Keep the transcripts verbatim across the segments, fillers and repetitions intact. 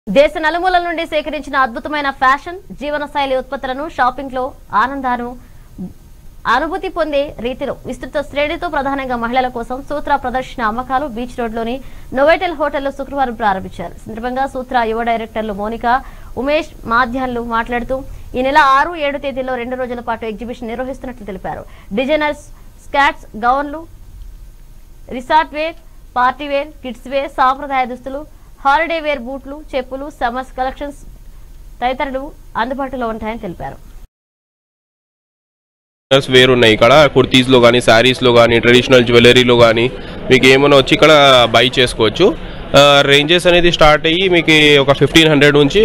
దేశ నలుమూలల నుండి సేకరించిన అద్భుతమైన ఫ్యాషన్ జీవనశైలి ఉత్పత్తులను షాపింగ్ లో ఆనందాను అనుభూతి పొందే రీతిలో విస్తృత శ్రేణితో ప్రధానంగా మహిళల కోసం సూత్ర ప్రదర్శన అమ్మకాలు బీచ్ రోడ్ లోని నోవెటెల్ హోటల్లో శుక్రవారం ప్రారంభించారు. సందర్భంగా సూత్ర యువ డైరెక్టర్లు మోనికా, ఉమేష్ మాధ్యాన్లు మాట్లాడుతూ ఈ నెల ఆరు ఏడు తేదీల్లో రెండు రోజుల పాటు ఎగ్జిబిషన్ నిర్వహిస్తున్నట్లు తెలిపారు. డిజైనర్స్ స్కాట్స్, గౌన్లు, resort wear, party wear, kids wear, సాంప్రదాయ దుస్తులు, హాలిడే వేర్ బూట్లు, చెప్పులు, సమ్మర్స్ కలెక్షన్స్ తదితరులు అందుబాటులో ఉంటాయని తెలిపారు. వేర్ ఉన్నాయి ఇక్కడ కుర్తీస్ లో కానీ శారీస్ లో కానీ ట్రెడిషనల్ జ్యువెలరీలో కానీ మీకు ఏమైనా వచ్చి ఇక్కడ బై చేసుకోవచ్చు. రేంజెస్ అనేది స్టార్ట్ అయ్యి మీకు ఒక ఫిఫ్టీన్ హండ్రెడ్ నుంచి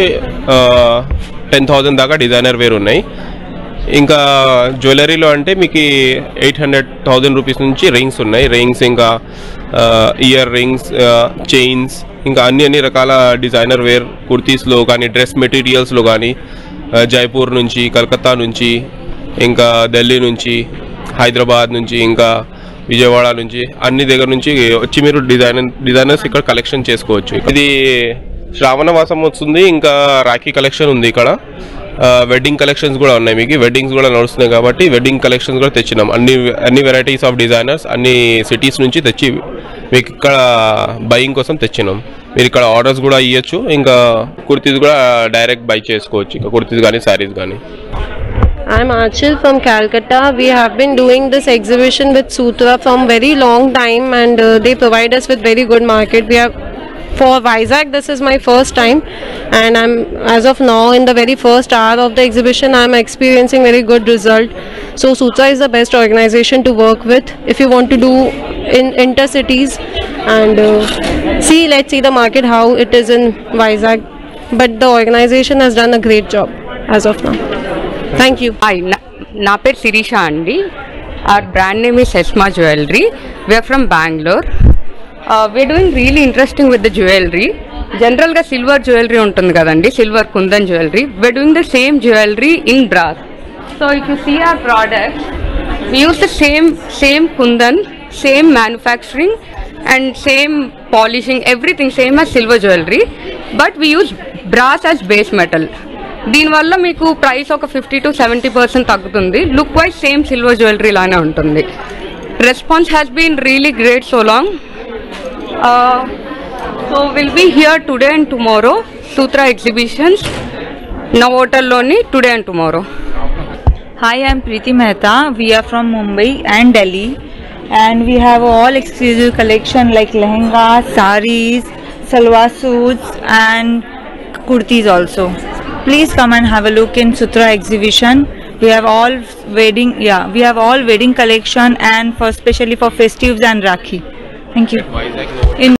టెన్ థౌజండ్ దాకా డిజైనర్ వేర్ ఉన్నాయి. ఇంకా జ్యువెలరీలో అంటే మీకు ఎయిట్ హండ్రెడ్ థౌజండ్ రూపీస్ నుంచి రింగ్స్ ఉన్నాయి. రింగ్స్ ఇంకా ఇయర్ రింగ్స్, చైన్స్, ఇంకా అన్ని అన్ని రకాల డిజైనర్ వేర్ కుర్తీస్లో కానీ డ్రెస్ మెటీరియల్స్లో కానీ జైపూర్ నుంచి, కలకత్తా నుంచి, ఇంకా ఢిల్లీ నుంచి, హైదరాబాద్ నుంచి, ఇంకా విజయవాడ నుంచి అన్ని దగ్గర నుంచి వచ్చి మీరు డిజైనర్ డిజైనర్స్ ఇక్కడ కలెక్షన్ చేసుకోవచ్చు. ఇది శ్రావణ మాసం వస్తుంది, ఇంకా రాఖీ కలెక్షన్ ఉంది ఇక్కడ. వెడ్డింగ్ కలెక్షన్స్ కూడా ఉన్నాయి. మీకు వెడ్డింగ్స్ కూడా నడుస్తున్నాయి కాబట్టి వెడ్డింగ్ కలెక్షన్స్ కూడా తెచ్చినాం. అన్ని అన్ని వెరైటీస్ ఆఫ్ డిజైనర్స్ అన్ని సిటీస్ నుంచి తెచ్చి మీకు ఇక్కడ బయింగ్ కోసం తెచ్చినాం. మీరు ఇక్కడ ఆర్డర్స్ కూడా ఇవ్వచ్చు. ఇంకా కుర్తీస్ కూడా డైరెక్ట్ బై చేసుకోవచ్చు, ఇంకా కుర్తీస్ కానీ శారీస్ కానీ. I'm Achal from Calcutta. We have been doing this exhibition with Sutra from very long time, and uh, they provide us with very good market. We have for Vizag, this is my first time, and I'm as of now in the very first hour of the exhibition I'm experiencing very good result. So Sutra is the best organization to work with if you want to do in intercities, and uh, see let's see the market how it is in Vizag, but the organization has done a great job as of now. Thank you. Hi, na peru Sirisha andi. Our brand name is Esma Jewelry. We are from Bangalore. Uh, we are doing really interesting with the jewelry. General ga silver jewelry untundi kadandi, silver kundan jewelry. We are doing the same jewelry in brass. So if you see our products, we use the same same kundan, same manufacturing and same polishing, everything same as silver jewelry, but we use brass as base metal. దీనివల్ల మీకు price ఒక fifty to seventy percent తగ్గుతుంది. Look wise same silver jewellery లానే ఉంటుంది. Response has been really great so long. So will be here today and tomorrow. Sutra exhibitions నవోటల్లోని today and tomorrow. Hi, I'm Preeti Mehta. We are from Mumbai and Delhi, and we have all exclusive collection like lehengas, saris, salwar suits and kurtis also. Please come and have a look in Sutra exhibition. We have all wedding, yeah, we have all wedding collection and for especially for festives and Rakhi. Thank you. In